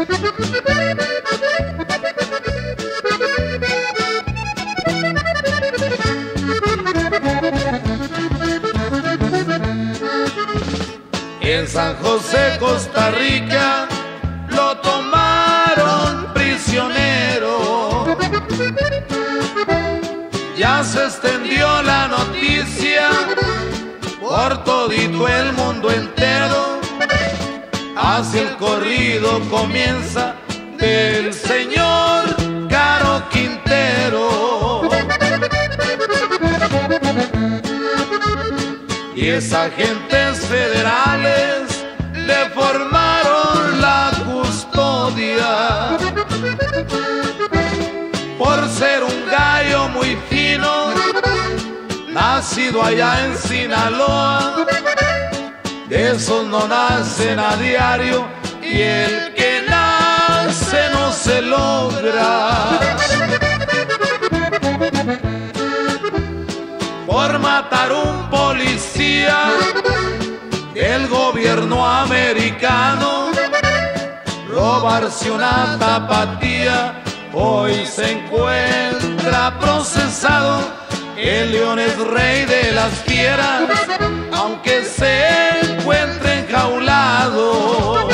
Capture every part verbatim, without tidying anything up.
En San José, Costa Rica, lo tomaron prisionero. Ya se extendió la noticia por todito el mundo entero. Así el corrido comienza del señor Caro Quintero. Y esas agentes federales le formaron la custodia por ser un gallo muy fino, nacido allá en Sinaloa. De esos no nacen a diario y el que nace no se logra. Por matar un policía del gobierno americano, robarse una tapatía, hoy se encuentra procesado. El león es rey de las fieras, aunque se encuentre enjaulado.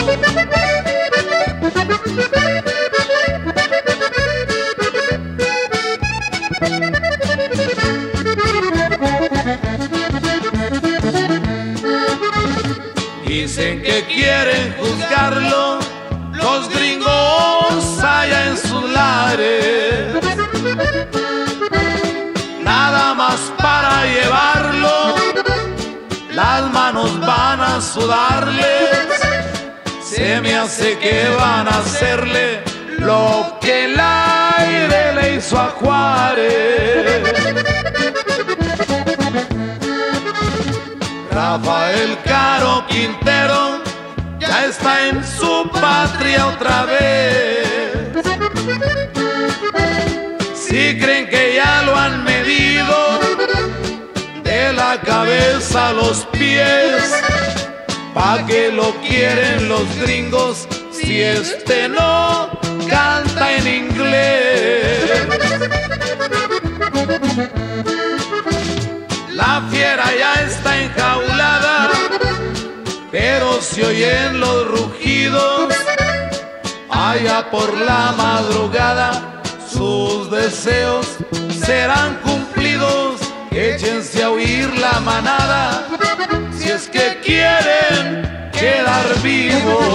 Dicen que quieren juzgarlo los gringos allá en sus lares, nada más para llevarlo, las manos van a sudarles. Se me hace que van a hacerle lo que el aire le hizo a Juárez. Rafael Caro Quintero ya está en su patria otra vez. Si creen que ya lo han medido de la cabeza a los pies, ¿pa' qué lo quieren los gringos si este no canta en inglés? La fiera ya está enjaulada, pero se oyen los rugidos. Allá por la madrugada sus deseos serán cumplidos. Échense a huir la manada si es que quieren quedar vivos.